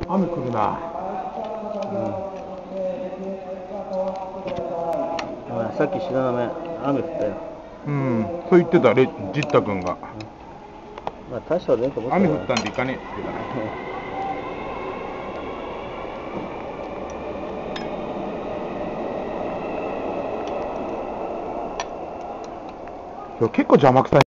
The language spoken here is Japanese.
雨来るな。 さっき白波、雨降ったよ。 うん、そう言ってた、ジッタ君が。 まあ、大したことねえと思った雨降ったんで行かねえって言ってたね。今日結構邪魔くさい。